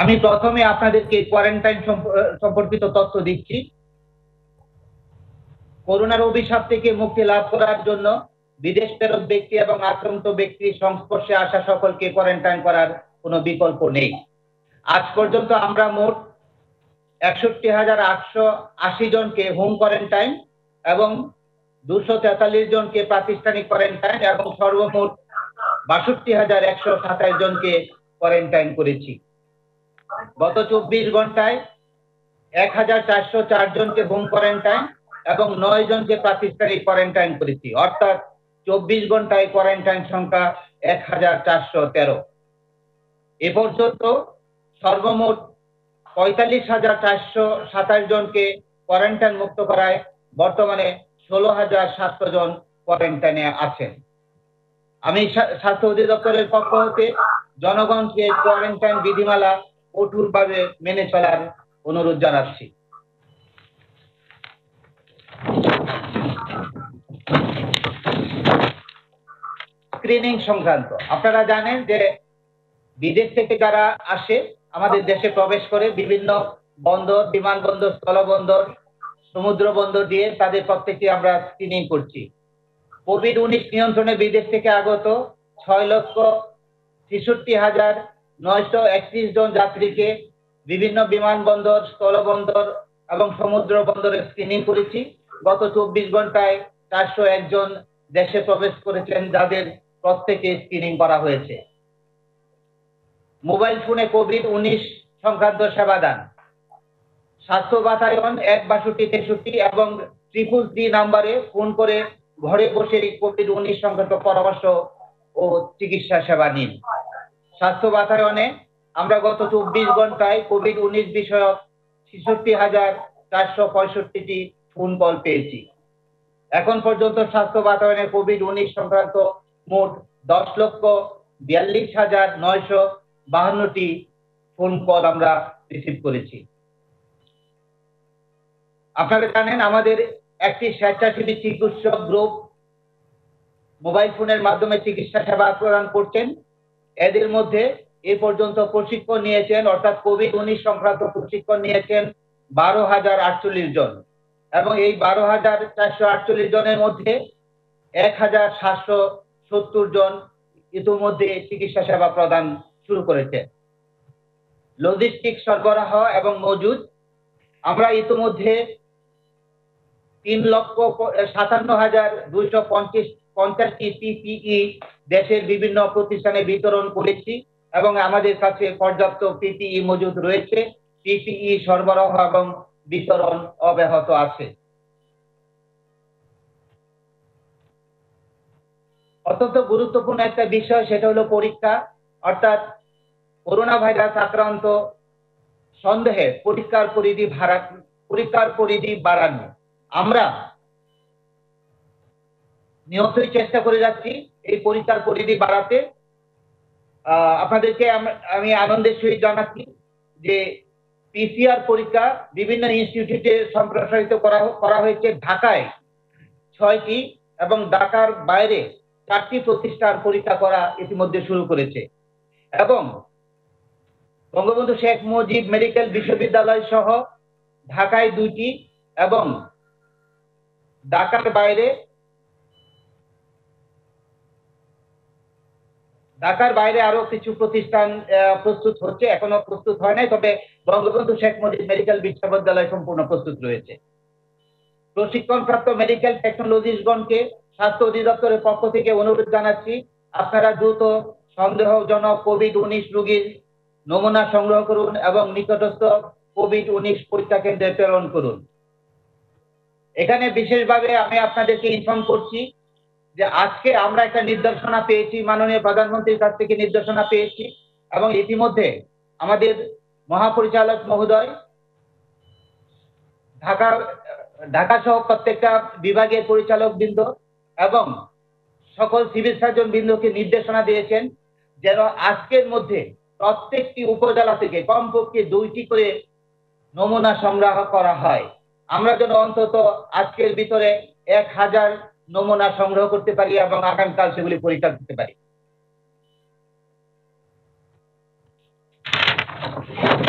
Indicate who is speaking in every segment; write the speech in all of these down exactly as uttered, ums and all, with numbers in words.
Speaker 1: আমি প্রথমে আপনাদেরকে কোয়ারেন্টাইন সম্পর্কিত তথ্য দিচ্ছি। করোনার অভিশাপ থেকে মুক্তি লাভ করার জন্য বিদেশ ফেরত ব্যক্তি এবং আক্রান্ত ব্যক্তির সংস্পর্শে আসা সকলকে কোয়ারেন্টাইন করার কোনো বিকল্প নেই। আজ পর্যন্ত আমরা মোট একষট্টি হাজার আটশো আশি জনকে হোম কোয়ারেন্টাইন এবং দুশো তেতাল্লিশ জনকে প্রাতিষ্ঠানিক কোয়ারেন্টাইন এবং সর্বমোট বাষট্টি হাজার একশো সাতাশ জনকে কোয়ারেন্টাইন করেছি। গত চব্বিশ ঘন্টায় এক হাজার চারশো চার জনকে হোম কোয়ারেন্টাইন এবং নয় জনকে প্রাতিষ্ঠানিক কোয়ারেন্টাইন করেছি, অর্থাৎ চব্বিশ ঘন্টায় কোয়ারেন্টাইন সংখ্যা এক হাজার চারশো তেরো। এ পর্যন্ত সর্বমোট পঁয়তাল্লিশ হাজার চারশো সাতাশ জনকে কোয়ারেন্টাইন মুক্ত করায় বর্তমানে ষোলো হাজার সাতশো জন কোয়ারেন্টাইনে আছেন। আমি স্বাস্থ্য অধিদপ্তরের পক্ষ হতে জনগণকে কোয়ারেন্টাইন বিধিমালা কঠোরভাবে মেনে চলার অনুরোধ জানাচ্ছি। স্ক্রিনিং সংক্রান্ত আপনারা জানেন যে বিদেশ থেকে যারা আসে আমাদের দেশে প্রবেশ করে বিভিন্ন বন্দর, বিমানবন্দর, স্থলবন্দর, সমুদ্র বন্দর দিয়ে তাদের প্রত্যেকটি আমরা স্ক্রিনিং করছি। কোভিড উনিশ নিয়ন্ত্রণে বিদেশ থেকে আগত ছয় লক্ষ ছেষট্টি হাজার নয়শো একত্রিশ জন যাত্রীকে বিভিন্ন বিমানবন্দর, স্থলবন্দর এবং সমুদ্র বন্দরে স্ক্রিনিং করেছি। গত চব্বিশ ঘন্টায় চারশো এক জন দেশে প্রবেশ করেছেন, যাদের প্রত্যেকে স্ক্রিনিং করা হয়েছে। মোবাইল ফোনে কোভিড উনিশ সংক্রান্ত সেবা দান, স্বাস্থ্য বাতায়ন এক বাষট্টি তেষট্টি এবং ট্রিপল থ্রি নাম্বারে ফোন করে ঘরে বসে কোভিড উনিশ সংক্রান্ত পরামর্শ ও চিকিৎসা সেবা নিন। স্বাস্থ্য বাতায়নে আমরা গত চব্বিশ ঘন্টায় কোভিড উনিশ বিষয়ক ছেষট্টি হাজার চারশো পঁয়ষট্টিটি ফোন কল পেয়েছি। এখন পর্যন্ত স্বাস্থ্য বাতায়নে কোভিড উনিশ সংক্রান্ত মোট দশ লক্ষ বিয়াল্লিশ হাজার নয়শো বাহান্নটি ফোন কল আমরা রিসিভ করেছি। আপনারা জানেন আমাদের একটি স্বেচ্ছাসেবী চিকিৎসক গ্রুপ মোবাইল ফোনের মাধ্যমে চিকিৎসা সেবা প্রদান করছেন। এদের মধ্যে এ পর্যন্ত প্রশিক্ষণ নিয়েছেন, অর্থাৎ কোভিড উনিশ সংক্রান্ত প্রশিক্ষণ নিয়েছেন বারো হাজার আটচল্লিশ জন এবং এই বারো হাজার চারশো আটচল্লিশ জনের মধ্যে এক হাজার সাতশো সত্তর জন ইতিমধ্যে চিকিৎসা সেবা প্রদান শুরু করেছে। লজিস্টিক সরবরাহ এবং মজুদ, আমরা ইতিমধ্যে তিন লক্ষ সাতান্ন হাজার দুইশো পঞ্চাশ পঞ্চাশটি পিপিই দেশের বিভিন্ন প্রতিষ্ঠানে বিতরণ করেছি এবং আমাদের কাছে পর্যাপ্ত পিপিই মজুদ রয়েছে। পিপিই সরবরাহ এবং বিতরণ অব্যাহত আছে। অত্যন্ত গুরুত্বপূর্ণ একটা বিষয়, সেটা হলো পরীক্ষা, অর্থাৎ করোনা ভাইরাস আক্রান্ত সন্দেহে পরীক্ষার পরিধি ভাড়া পরীক্ষার পরিধি বাড়ানো। আমরা নিয়মিতই চেষ্টা করে যাচ্ছি এই পরীক্ষার পরিধি বাড়াতে। আপনাদেরকে আমি আনন্দের সহিত জানাচ্ছি যে পিসিআর পরীক্ষা বিভিন্ন ইনস্টিটিউটে সম্প্রসারিত করা করা হয়েছে। ঢাকায় ছয়টি এবং ঢাকার বাইরে চারটি প্রতিষ্ঠান পরীক্ষা করা ইতিমধ্যে শুরু করেছে এবং বঙ্গবন্ধু শেখ মুজিব মেডিকেল বিশ্ববিদ্যালয় সহ ঢাকায় দুইটি এবং ঢাকার বাইরে ঢাকার বাইরে আরো কিছু প্রতিষ্ঠান প্রস্তুত হচ্ছে, এখনো প্রস্তুত হয় নাই, তবে বঙ্গবন্ধু শেখ মুজিব মেডিকেল বিশ্ববিদ্যালয় সম্পূর্ণ প্রস্তুত রয়েছে। প্রশিক্ষণপ্রাপ্ত মেডিকেল টেকনোলজিস্টগণকে স্বাস্থ্য অধিদপ্তরের পক্ষ থেকে অনুরোধ জানাচ্ছি, আপনারা দ্রুত সন্দেহজনক কোভিড উনিশ রোগীর নমুনা সংগ্রহ করুন এবং নিকটস্থ কোভিড উনিশ পরীক্ষা কেন্দ্রে প্রেরণ করুন। এখানে বিশেষভাবে আমি আপনাদেরকে ইনফর্ম করছি যে আজকে আমরা একটা নির্দেশনা পেয়েছি, মাননীয় প্রধানমন্ত্রীর কাছ থেকে নির্দেশনা পেয়েছি এবং ইতিমধ্যে আমাদের মহাপরিচালক মহোদয় ঢাকা ঢাকা সহ প্রত্যেকটা বিভাগের পরিচালক বৃন্দ এবং সকল সিভিল সার্জন বৃন্দকে নির্দেশনা দিয়েছেন যেন আজকের মধ্যে প্রত্যেকটি উপজেলা থেকে কমপক্ষে দুইটি করে নমুনা সংগ্রহ করা হয়। আমরা যেন অন্তত আজকের ভিতরে এক হাজার নমুনা সংগ্রহ করতে পারি এবং আগামীকাল সেগুলি পরীক্ষা করতে পারি।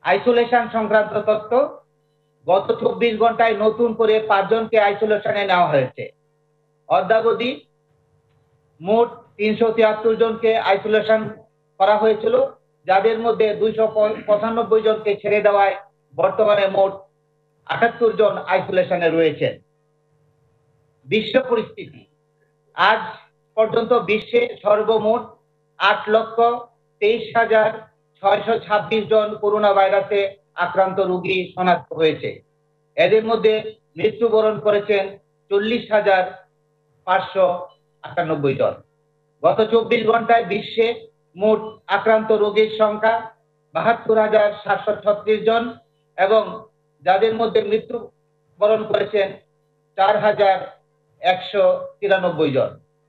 Speaker 1: আইসোলেশন সংক্রান্ত তথ্য, গত চব্বিশ ঘন্টায় নতুন করে পাঁচজনকে আইসোলেশনে নেওয়া হয়েছে। অদ্যাবধি মোট তিনশো তিয়াত্তর জনকে আইসোলেশন করা হয়েছিল, যাদের মধ্যে দুইশো পঁচানব্বই জনকে ছেড়ে দেওয়ায় বর্তমানে মোট আটাত্তর জন আইসোলেশনে রয়েছেন। বিশ্ব পরিস্থিতি, আজ পর্যন্ত বিশ্বে সর্বমোট আট লক্ষ তেইশ হাজার ছয়শ ছাব্বিশ জন করোনা ভাইরাসে আক্রান্ত রোগী শনাক্ত হয়েছে। এদের মধ্যে মৃত্যুবরণ করেছেন চল্লিশ হাজার পাঁচশো আটানব্বই জন। গত চব্বিশ ঘন্টায় বিশ্বে মোট আক্রান্ত রোগীর সংখ্যা বাহাত্তর হাজার সাতশো ছত্রিশ জন এবং যাদের মধ্যে মৃত্যুবরণ করেছেন চার হাজার একশো তিরানব্বই জন।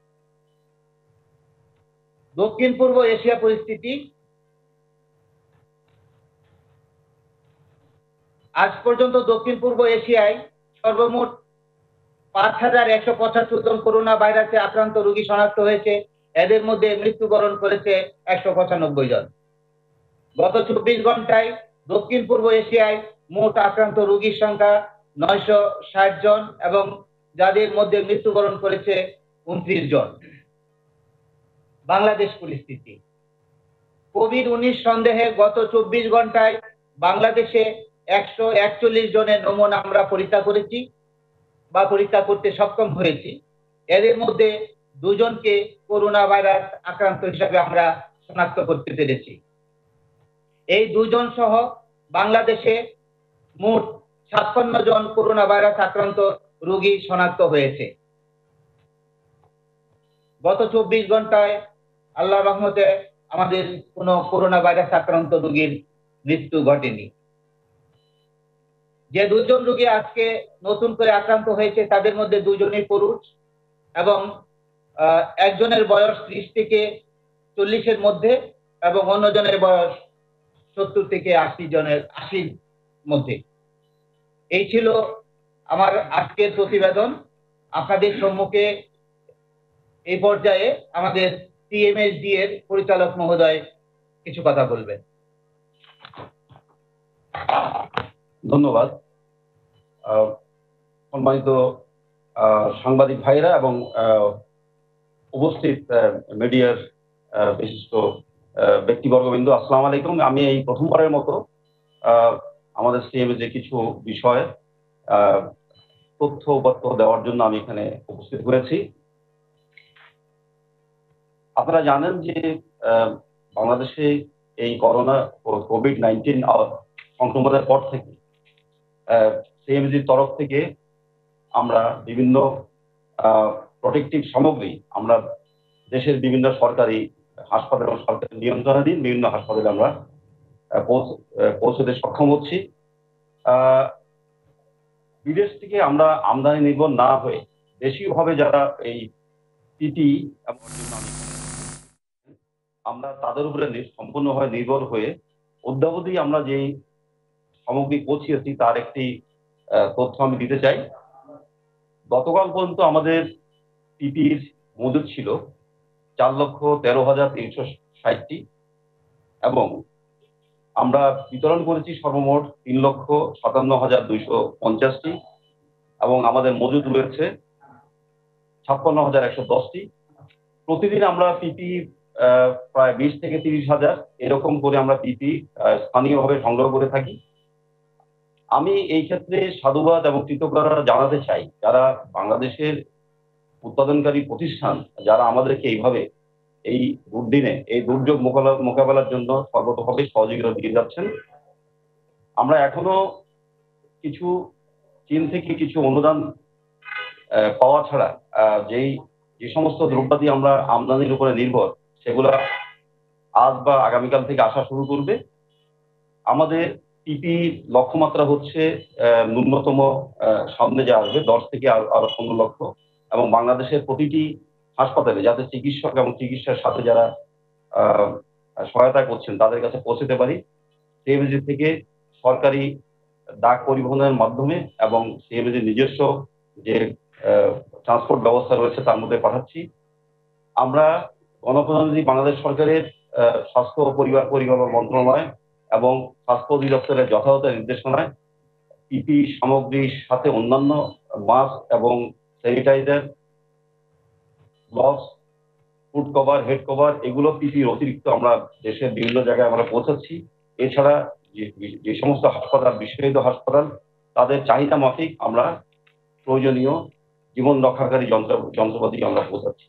Speaker 1: দক্ষিণ পূর্ব এশিয়া পরিস্থিতি, আজ পর্যন্ত দক্ষিণ পূর্ব এশিয়ায় সর্বমোট পাঁচ হাজার একশো পঁচাত্তর জন করোনা ভাইরাসে আক্রান্ত রোগী শনাক্ত হয়েছে। এদের মধ্যে মৃত্যুবরণ করেছে একশো পঁচানব্বই জন। গত চব্বিশ ঘন্টায় দক্ষিণ পূর্ব এশিয়ায় মোট আক্রান্ত রোগীর সংখ্যা নয়শো ষাট জন এবং যাদের মধ্যে মৃত্যুবরণ করেছে উনত্রিশ জন। বাংলাদেশ পরিস্থিতি, কোভিড উনিশ সন্দেহে গত চব্বিশ ঘন্টায় বাংলাদেশে একশো একচল্লিশ জনের নমুনা আমরা পরীক্ষা করেছি বা পরীক্ষা করতে সক্ষম হয়েছি। এদের মধ্যে দুজনকে করোনা ভাইরাস আক্রান্ত হিসাবে আমরা শনাক্ত করতে পেরেছি। এই দুজন সহ বাংলাদেশে মোট ছাপ্পান্ন জন করোনা ভাইরাস আক্রান্ত রোগী শনাক্ত হয়েছে। গত চব্বিশ ঘন্টায় আল্লাহর রহমতে আমাদের কোনো করোনা ভাইরাস আক্রান্ত রোগীর মৃত্যু ঘটেনি। যে দুজন রোগী আজকে নতুন করে আক্রান্ত হয়েছে তাদের মধ্যে দুজনই পুরুষ এবং একজনের বয়স ত্রিশ থেকে চল্লিশের মধ্যে এবং অন্যজনের বয়স সত্তর থেকে আশি জনের আশির মধ্যে। এই ছিল আমার আজকের প্রতিবেদন। আপনাদের সম্মুখে এই পর্যায়ে আমাদের টিএমএসডি এর পরিচালক মহোদয় কিছু কথা বলবেন।
Speaker 2: ধন্যবাদ। সম্মানিত সাংবাদিক ভাইরা এবং উপস্থিত মিডিয়ার বিশিষ্ট ব্যক্তিবর্গবৃন্দ, আসসালামু আলাইকুম। আমি এই প্রথমবারের মতো আমাদের সিএমএ কিছু বিষয়ে তথ্য উপাত্ত দেওয়ার জন্য আমি এখানে উপস্থিত হয়েছি। আপনারা জানেন যে বাংলাদেশে এই করোনা কোভিড নাইন্টিন সংক্রমণের পর থেকে সিএমজির তরফ থেকে আমরা বিভিন্ন প্রোটেক্টিভ সামগ্রী আমরা দেশের বিভিন্ন সরকারি হাসপাতাল এবং সরকারি নিয়ন্ত্রণাধীন বিভিন্ন হাসপাতালে আমরা পৌঁছতে সক্ষম হচ্ছি। বিদেশ থেকে আমরা আমদানি নির্ভর না হয়ে দেশীয়ভাবে যারা এই পিপি আমরা তাদের উপরে সম্পূর্ণভাবে নির্ভর হয়ে অদ্যাবধি আমরা যেই সামগ্রী পৌঁছিয়েছি তার একটি তথ্য আমি দিতে চাই। গতকাল পর্যন্ত আমাদের পিপির মজুদ ছিল চার লক্ষ তেরো হাজার তিনশো ষাটটি এবং আমরা বিতরণ করেছি সর্বমোট তিন লক্ষ সাতান্ন হাজার দুইশো পঞ্চাশটি এবং আমাদের মজুদ রয়েছে ছাপ্পান্ন হাজার একশো দশটি। প্রতিদিন আমরা পিপি প্রায় বিশ থেকে তিরিশ হাজার এরকম করে আমরা পিপি স্থানীয়ভাবে সংগ্রহ করে থাকি। আমি এই ক্ষেত্রে সাধুবাদ এবং কৃতজ্ঞতা জানাতে চাই যারা বাংলাদেশের উৎপাদনকারী প্রতিষ্ঠান যারা আমাদেরকে এইভাবে এই দুর্দিনে এই দুর্যোগ মোকাবেলার জন্য সর্বতভাবে সহযোগিতা দিয়ে যাচ্ছেন। আমরা এখনো কিছু চীন থেকে কিছু অনুদান পাওয়া ছাড়া যেই যে সমস্ত দ্রব্যাদি আমরা আমদানির উপরে নির্ভর সেগুলো আজ বা আগামীকাল থেকে আসা শুরু করবে। আমাদের পিপি লক্ষ্যমাত্রা হচ্ছে ন্যূনতম সামনে যা আসবে দশ থেকে আরো পনেরো লক্ষ এবং বাংলাদেশের প্রতিটি হাসপাতালে যাতে চিকিৎসক এবং চিকিৎসার সাথে যারা সহায়তা করছেন তাদের কাছে পৌঁছতে পারি সিএমজি থেকে সরকারি ডাক পরিবহনের মাধ্যমে এবং সিএমজি নিজস্ব যে ট্রান্সপোর্ট ব্যবস্থা রয়েছে তার মধ্যে পাঠাচ্ছি। আমরা গণপ্রজাতন্ত্রী বাংলাদেশ সরকারের স্বাস্থ্য ও পরিবার পরিকল্পনা মন্ত্রণালয় এবং স্বাস্থ্য অধিদপ্তরের যথাযথ নির্দেশনায় পিপি সামগ্রীর সাথে অন্যান্য মাস্ক এবং sanitiser, gloves, food cover, head cover এগুলো পিপির অতিরিক্ত আমরা দেশের বিভিন্ন জায়গায় আমরা পৌঁছাচ্ছি। এছাড়া যে সমস্ত হাসপাতাল, বিশেষায়িত হাসপাতাল, তাদের চাহিদা মাফিক আমরা প্রয়োজনীয় জীবন রক্ষাকারী যন্ত্র যন্ত্রপাতি আমরা পৌঁছাচ্ছি।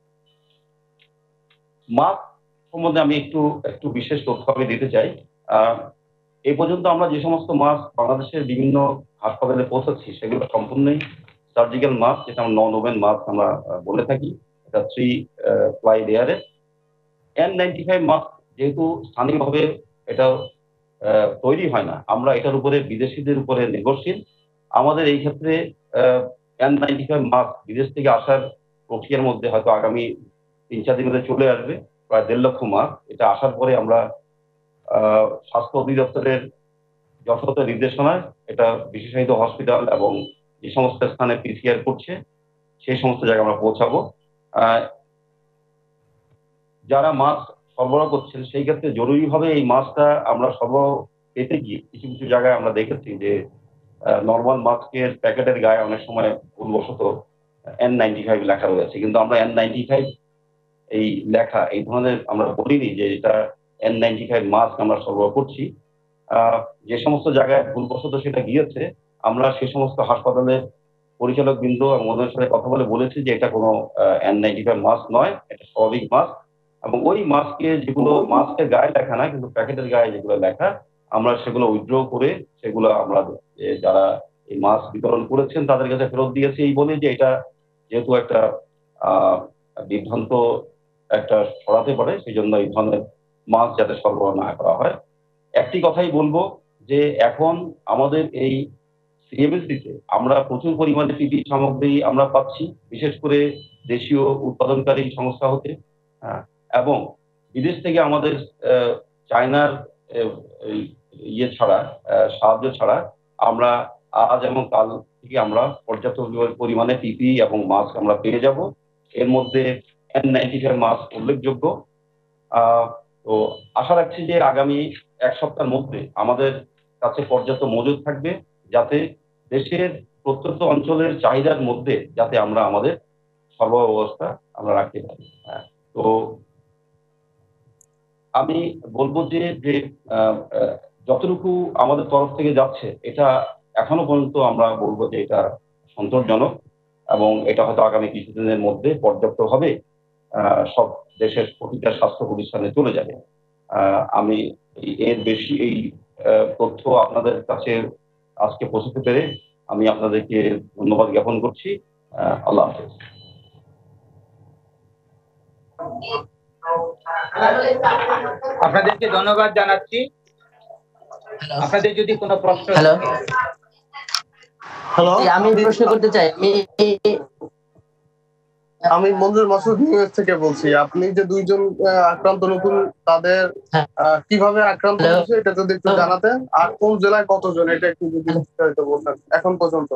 Speaker 2: মাস্ক সম্বন্ধে আমি একটু একটু বিশেষ তথ্য আমি দিতে চাই। আহ এই পর্যন্ত আমরা যে সমস্ত মাস্ক বাংলাদেশের বিভিন্ন হাসপাতালে পৌঁছাচ্ছি সেগুলো সম্পূর্ণই সার্জিক্যাল মাস্ক, যেটা আমরা নন ওভেন মাস্ক আমরা বলে থাকি। এটা থ্রি প্লাই লেয়ারের। এন নাইনটি ফাইভ মাস্ক যেহেতু স্থানীয়ভাবে এটা তৈরি হয় না, আমরা এটার উপরে বিদেশিদের উপরে নির্ভরশীল। আমাদের এই ক্ষেত্রে এন নাইনটি ফাইভ মাস্ক বিদেশ থেকে আসার প্রক্রিয়ার মধ্যে হয়তো আগামী তিন চার দিন মধ্যে চলে আসবে, প্রায় দেড় লক্ষ মাস্ক। এটা আসার পরে আমরা আহ স্বাস্থ্য অধিদপ্তরের যথাযথ নির্দেশনায় এটা বিশেষায়িত হসপিটাল এবং যে সমস্ত স্থানে পিসিআর করছে সেই সমস্ত জায়গায় আমরা পৌঁছাবো। আহ যারা মাস্ক সরবরাহ করছেন সেই ক্ষেত্রে জরুরিভাবে এই মাস্কটা আমরা সরবরাহ পেতে গিয়ে কিছু কিছু জায়গায় আমরা দেখেছি যে নর্মাল মাস্কের প্যাকেটের গায়ে অনেক সময় ভুলবশত এন নাইনটি ফাইভ লেখা রয়েছে, কিন্তু আমরা এন নাইনটি ফাইভ এই লেখা এই ধরনের আমরা বলিনি যে এটা এন নাইনটি ফাইভ মাস্ক আমরা সরবরাহ করছি। আহ যে সমস্ত জায়গায় ভুলবশত সেটা গিয়েছে আমরা সে সমস্ত হাসপাতালের পরিচালক বৃন্দ এবং ওদের সাথে কথা বলে বলেছি যে এটা কোনো এন নাইনটি ফাইভ মাস্ক নয়, এটা স্বাভাবিক মাস্ক। এবং ওই মাস্কে যেগুলো মাস্কের গায়ে লেখা না কিন্তু প্যাকেটের গায়ে যেগুলো লেখা আমরা সেগুলো উইথড্র করে সেগুলো আমরা যারা এই মাস্ক বিতরণ করেছেন তাদের কাছে ফেরত দিয়েছি, এই বলে যে এটা যেহেতু একটা আহ বিভ্রান্ত একটা ছড়াতে পারে সেই জন্য এই ধরনের মাস্ক যাতে সরবরাহ না করা হয়। একটি কথাই বলবো যে এখন আমাদের এই সিএমএসডিতে আমরা প্রচুর পরিমাণে পিপি সামগ্রী আমরা পাচ্ছি, বিশেষ করে দেশীয় উৎপাদনকারী সংস্থা হতে, এবং বিদেশ থেকে আমাদের চায়নার ইয়ে ছাড়া সাহায্য ছাড়া আমরা আজ এবং কাল থেকে আমরা পর্যাপ্ত পরিমাণে পিপি এবং মাস্ক আমরা পেয়ে যাব। এর মধ্যে এন নাইনটি ফাইভ মাস্ক উল্লেখযোগ্য। আহ তো আশা রাখছি যে আগামী এক সপ্তাহের মধ্যে আমাদের কাছে পর্যাপ্ত মজুদ থাকবে, যাতে দেশের প্রত্যন্ত অঞ্চলের চাহিদার মধ্যে যাতে আমরা আমাদের সরবরাহ ব্যবস্থা আমরা রাখতে পারি। তো আমি বলবো যে যে যতটুকু আমাদের তরফ থেকে যাচ্ছে এটা এখনো পর্যন্ত আমরা বলবো যে এটা সন্তোষজনক, এবং এটা হয়তো আগামী কিছুদিনের মধ্যে পর্যাপ্তভাবে সব দেশের প্রতিটা স্বাস্থ্য প্রতিষ্ঠানে চলে যাবে। আমি এর বেশি এই তথ্য আপনাদের কাছে আজকে পৌঁছতে পেরে আমি আপনাদেরকে ধন্যবাদ জ্ঞাপন করছি। আল্লাহ হাফেজ।
Speaker 1: আপনাদেরকে ধন্যবাদ জানাচ্ছি। আপনাদের যদি কোনো প্রশ্ন
Speaker 3: হ্যালো
Speaker 4: হ্যালো
Speaker 3: আমি প্রশ্ন করতে চাই। আমি
Speaker 4: আমি মঞ্জুর মাসুদ নিউজ থেকে বলছি। আপনি যে দুইজন আক্রান্ত নতুন তাদের কিভাবে আক্রান্ত হয়েছে এটা যদি একটু জানাতেন, আর কোন জেলায় কতজন এটা একটু যদি বিস্তারিত বলতেন এখন পর্যন্ত।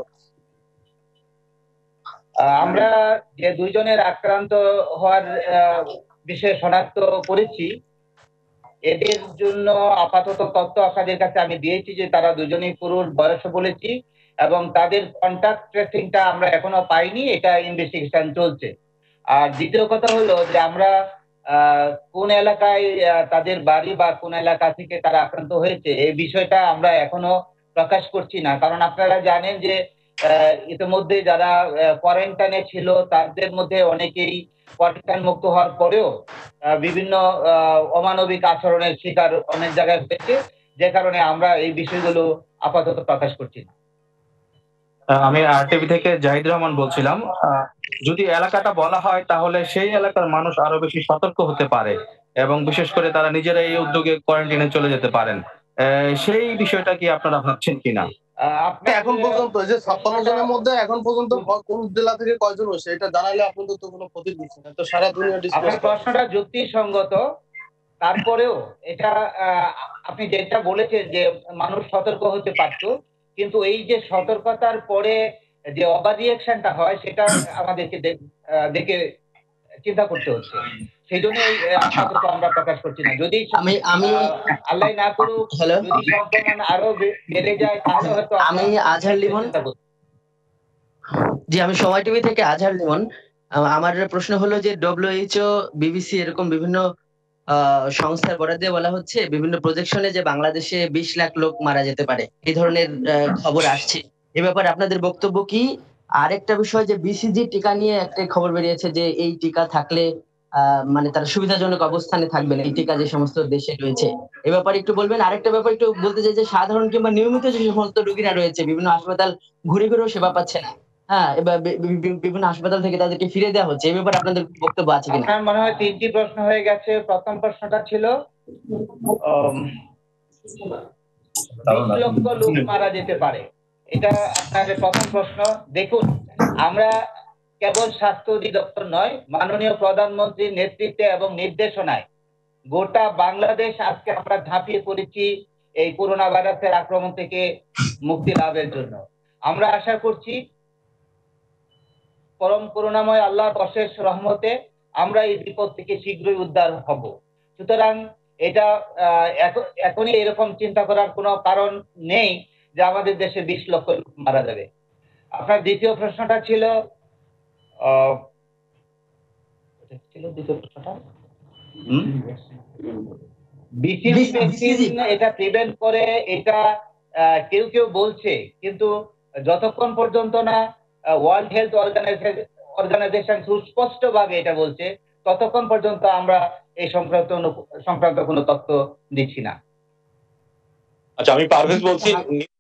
Speaker 1: আমরা যে দুইজনের আক্রান্ত হওয়ার বিষয়ে শনাক্ত করেছি এদের জন্য আপাতত তথ্য আপনাদের কাছে আমি দিয়েছি যে তারা দুজনেই পুরুষ, বয়স বলেছি, এবং তাদের কন্টাক্ট ট্রেসিংটা আমরা এখনো পাইনি, এটা ইনভেস্টিগেশন চলছে। আর দ্বিতীয় কথা হলো যে আমরা কোন এলাকায় তাদের বাড়ি বা কোন এলাকা থেকে তারা আক্রান্ত হয়েছে এই বিষয়টা আমরা এখনো প্রকাশ করছি না, কারণ আপনারা জানেন যে ইতিমধ্যে যারা কোয়ারেন্টাইনে ছিল তাদের মধ্যে অনেকেই কোয়ারেন্টাইন মুক্ত হওয়ার পরেও বিভিন্ন অমানবিক আচরণের শিকার অনেক জায়গায় হয়েছে, যে কারণে আমরা এই বিষয়গুলো আপাতত প্রকাশ করছি না।
Speaker 5: আমি আরটিভি থেকে জাহিদ রহমান বলছিলাম। যদি এলাকাটা বলা হয় তাহলে সেই এলাকার মানুষ আরো বেশি সতর্ক হতে পারে এবং বিশেষ করে তারা নিজেরা এই উদ্যোগে কোয়ারেন্টাইনে চলে যেতে পারেন, সেই বিষয়টা কি আপনারা ভাবছেন কিনা?
Speaker 4: আপনি এখন পর্যন্ত যে ছাপ্পান্ন জনের মধ্যে এখন পর্যন্ত কোন জেলা থেকে কয়জন হয়েছে এটা জানাইলে আপনাদের তো কোনো ক্ষতি দিচ্ছে না, তো সারা দুনিয়া
Speaker 1: আপনার প্রশ্নটা যুক্তিসঙ্গত, তারপরেও এটা আপনি যেটা বলেছেন যে মানুষ সতর্ক হতে পারতো, কিন্তু এই যে সতর্কতার পরে যে ওভার রিঅ্যাকশনটা হয় সেটা আমাদেরকে দেখে চিন্তা করতে হচ্ছে। সেই জন্যই আপাতত আমরা প্রকাশ করছি না। যদি
Speaker 3: আমি আমি
Speaker 1: আল্লাহ না করুক
Speaker 3: হ্যালো
Speaker 1: যদি সংক্রমণ আরো বেড়ে যায় তাহলে হয়তো
Speaker 3: আমি আজহার লিমন, জি আমি সময় টিভি থেকে আজহার লিমন। আমার প্রশ্ন হলো যে ডব্লিউএইচও, বিবিসি এরকম বিভিন্ন সংস্থার বরাদ দিয়ে বলা হচ্ছে বিভিন্ন প্রজেকশনে যে বাংলাদেশে বিশ লাখ লোক মারা যেতে পারে, এই ধরনের খবর আসছে। এ ব্যাপারে আপনাদের বক্তব্য কি? আরেকটা বিষয় যে বিসিজি টিকা নিয়ে একটা খবর বেরিয়েছে যে এই টিকা থাকলে আহ মানে তারা সুবিধাজনক অবস্থানে থাকবেন, এই টিকা যে সমস্ত দেশে রয়েছে, এ ব্যাপারে একটু বলবেন। আরেকটা ব্যাপার একটু বলতে চাই যে সাধারণ কিংবা নিয়মিত যে সমস্ত রোগীরা রয়েছে বিভিন্ন হাসপাতাল ঘুরে ঘুরেও সেবা পাচ্ছে না, হ্যাঁ এবার বিভিন্ন হাসপাতাল থেকে তাদেরকে ফিরে দেওয়া হচ্ছে, এই ব্যাপারে আপনাদের বক্তব্য আছে কিনা?
Speaker 1: আমার মনে হয় তিনটি প্রশ্ন হয়ে গেছে। প্রথম প্রশ্নটা ছিল বিশ লক্ষ লোক মারা যেতে পারে, এটা আপনার প্রথম প্রশ্ন। দেখুন, আমরা কেবল স্বাস্থ্য অধিদপ্তর নয়, মাননীয় প্রধানমন্ত্রীর নেতৃত্বে এবং নির্দেশনায় গোটা বাংলাদেশ আজকে আমরা ঝাঁপিয়ে পড়েছি এই করোনা ভাইরাসের আক্রমণ থেকে মুক্তি লাভের জন্য। আমরা আশা করছি পরম করুণাময় আল্লাহর অশেষ রহমতে আমরা এই বিপদ থেকে শীঘ্রই উদ্ধার হব। সুতরাং এটা এখনই এরকম চিন্তা করার কোনো কারণ নেই যে আমাদের দেশে বিশ লক্ষ লোক মারা যাবে। আপনার দ্বিতীয় প্রশ্নটা ছিল দ্বিতীয় প্রশ্নটা বিসিজি ভ্যাকসিন এটা প্রিভেন্ট করে, এটা কেউ কেউ বলছে, কিন্তু যতক্ষণ পর্যন্ত না ওয়ার্ল্ড হেলথ অর্গানাইজেশন সুস্পষ্ট ভাবে এটা বলছে ততক্ষণ পর্যন্ত আমরা এই সংক্রান্ত সংক্রান্ত কোনো তথ্য দিচ্ছি না।
Speaker 6: আচ্ছা, আমি পারভেজ বলছি।